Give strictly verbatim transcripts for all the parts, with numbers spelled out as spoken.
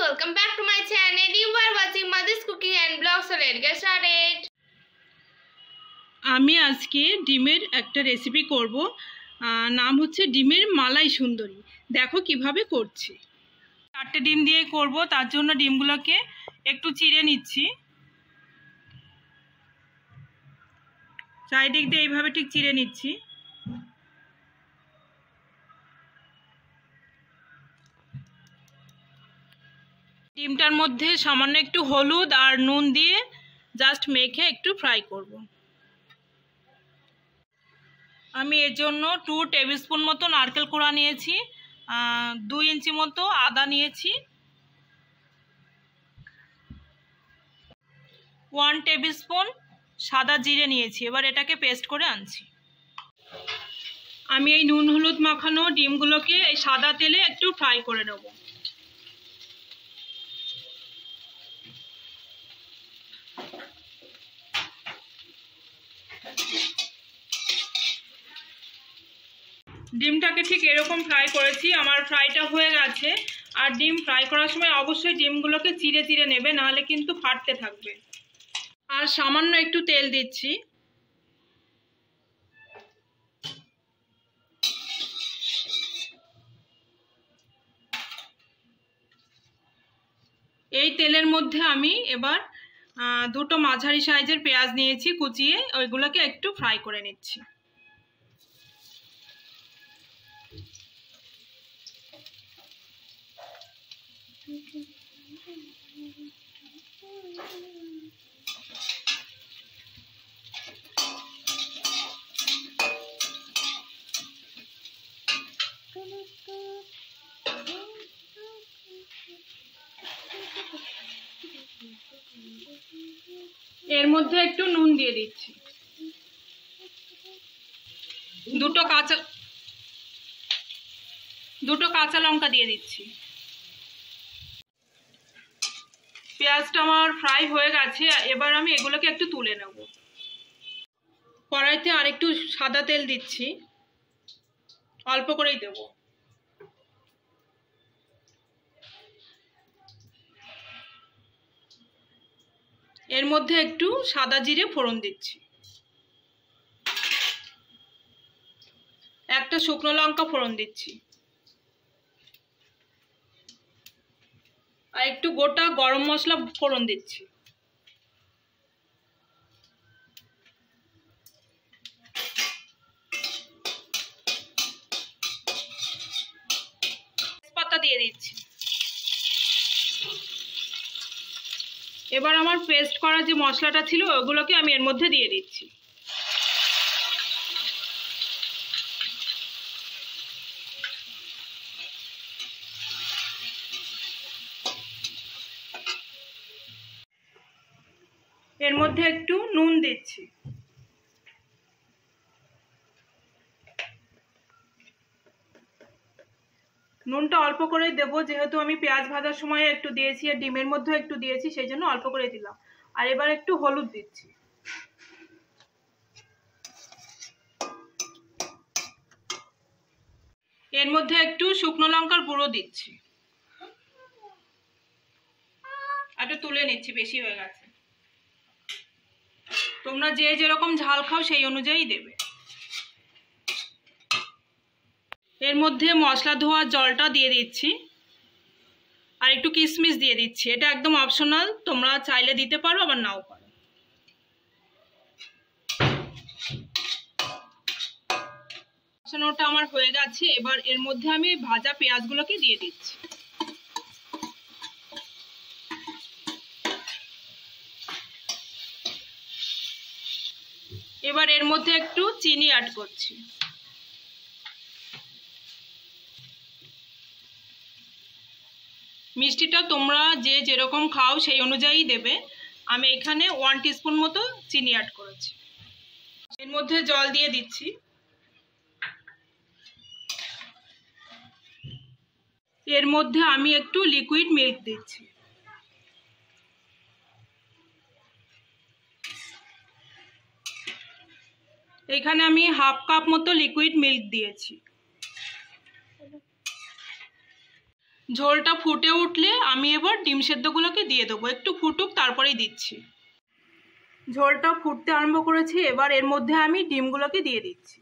welcome back to my channel. You are watching Mother's Cooking and Vlog. So let's get started. আমি আজকে ডিমের একটা recipe করব, নাম হচ্ছে ডিমের মালাই সুন্দরী। দেখো কিভাবে করছি। চারটে ডিম দিয়ে করব, তার জন্য ডিমগুলোকে একটু চিড়ে নিচ্ছি। চারিদিক দিয়ে এইভাবে ঠিক চিড়ে নিচ্ছি। ডিমটার মধ্যে সামান্য একটু হলুদ আর নুন দিয়ে জাস্ট মেখে একটু ফ্রাই করব। আমি এর জন্য টু টেবিল স্পুন মতো নারকেল কোড়া নিয়েছি, দুই ইঞ্চি মতো আদা নিয়েছি, ওয়ান টেবিল স্পুন সাদা জিরে নিয়েছি। এবার এটাকে পেস্ট করে আনছি। আমি এই নুন হলুদ মাখানো ডিমগুলোকে এই সাদা তেলে একটু ফ্রাই করে নেব। ডিমটাকে ঠিক এরকম ফ্রাই করেছি, আমার ফ্রাইটা হয়ে গেছে। আর ডিম ফ্রাই করার সময় অবশ্যই ডিমগুলোকে চিড়ে চিড়ে নেবে, নাহলে কিন্তু ফাটতে থাকবে। আর সামান্য একটু তেল দিচ্ছি। এই তেলের মধ্যে আমি এবার দুটো মাঝারি সাইজের পেঁয়াজ নিয়েছি কুচিয়ে, ওইগুলোকে একটু ফ্রাই করে নিচ্ছি। এর মধ্যে একটু নুন দিয়ে দিচ্ছি, দুটো কাঁচা দুটো কাঁচা লঙ্কা দিয়ে দিচ্ছি। পেঁয়াজটা আমার ফ্রাই হয়ে গেছে, এবার আমি এগুলোকে একটু তুলে নেব। কড়াইতে আর একটু সাদা তেল দিচ্ছি, অল্প করেই দেব। এর মধ্যে একটু সাদা জিরে ফোড়ন দিচ্ছি, একটা শুকনো লঙ্কা ফোড়ন দিচ্ছি, আর একটু গোটা গরম মশলা ফোড়ন দিচ্ছি। তেজপাতা দিয়ে দিচ্ছি। এবার আমার পেস্ট করা যে মশলাটা ছিল ওগুলোকে আমি এর মধ্যে দিয়ে দিচ্ছি। এর মধ্যে একটু নুন দিচ্ছি, নুনটা অল্প করেই দেবো, যেহেতু আমি পেঁয়াজ ভাজার সময় একটু দিয়েছি আর ডিমের মধ্যে একটু দিয়েছি, সেই জন্য অল্প করে দিলাম। আর এবার একটু হলুদ দিচ্ছি। এর মধ্যে একটু শুকনো লঙ্কার গুঁড়ো দিচ্ছি, একটু তুলে নিচ্ছি, বেশি হয়ে গেছে। তোমরা যে যেরকম ঝাল খাও সেই অনুযায়ী দেবে। এর মধ্যে মশলা ধোয়া জলটা দিয়ে দিচ্ছি, আর একটু কিশমিশ দিয়ে দিচ্ছি। এটা একদম অপশনাল, তোমরা চাইলে দিতে পারো আবার নাও পারো। কষানোটা আমার হয়ে গেছে, এবার এর মধ্যে আমি ভাজা পেঁয়াজগুলোকে দিয়ে দিচ্ছি। এবার এর মধ্যে একটু চিনি অ্যাড করছি। মিষ্টিটা তোমরা যে যেরকম খাও সেই অনুযায়ী দেবে। আমি এখানে ওয়ান টিস্পুন মতো চিনি অ্যাড করেছি। এর মধ্যে জল দিয়ে দিচ্ছি। এর মধ্যে আমি একটু লিকুইড মিল্ক দিচ্ছি। এখানে আমি হাফ কাপ মতো লিকুইড মিল্ক দিয়েছি। ঝোলটা ফুটে উঠলে আমি এবার ডিম সেদ্ধগুলোকে দিয়ে দেবো, একটু ফুটুক তারপরেই দিচ্ছি। ঝোলটা ফুটতে আরম্ভ করেছি, এবার এর মধ্যে আমি ডিমগুলোকে দিয়ে দিচ্ছি।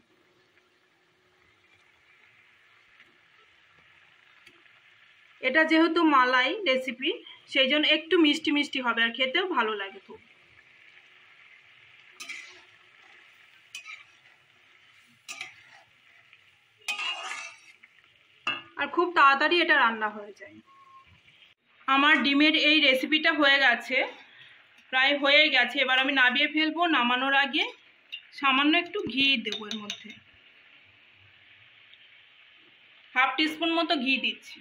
এটা যেহেতু মালাই রেসিপি, সেই জন্য একটু মিষ্টি মিষ্টি হবে আর খেতেও ভালো লাগে খুব। আর খুব তাড়াতাড়ি এটা রান্না হয়ে যায়। আমার ডিমের এই রেসিপিটা হয়ে গেছে, প্রায় হয়ে গেছে। এবার আমি নামিয়ে ফেলবো। নামানোর আগে সামান্য একটু ঘি দেবো এর মধ্যে, হাফ টিস্পুন মতো ঘি দিচ্ছি।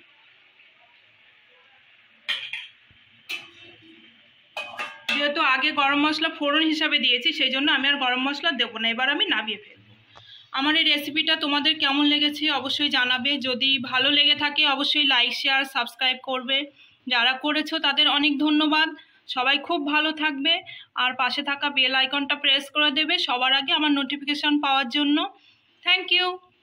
যেহেতু আগে গরম মশলা ফোড়ন হিসাবে দিয়েছি, সেই জন্য আমি আর গরম মশলা দেবো না। এবার আমি নামিয়ে ফেলবো। আমার এই রেসিপিটা তোমাদের কেমন লেগেছে অবশ্যই জানাবে। যদি ভালো লেগে থাকে অবশ্যই লাইক শেয়ার সাবস্ক্রাইব করবে। যারা করেছো তাদের অনেক ধন্যবাদ। সবাই খুব ভালো থাকবে আর পাশে থাকা বেল আইকনটা প্রেস করে দেবে সবার আগে আমার নোটিফিকেশন পাওয়ার জন্য। Thank you.